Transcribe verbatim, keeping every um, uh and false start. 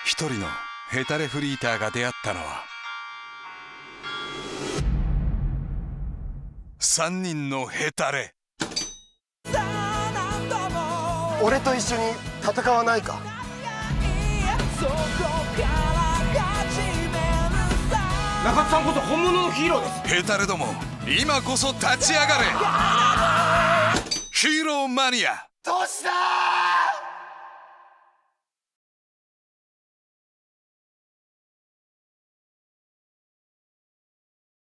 一人のヘタレフリーターが出会ったのは三人のヘタレ。 俺と一緒に戦わないか。 中津さんこそ本物のヒーローです。 ヘタレども、今こそ立ち上がれ。ヒーローマニア。 どうしたー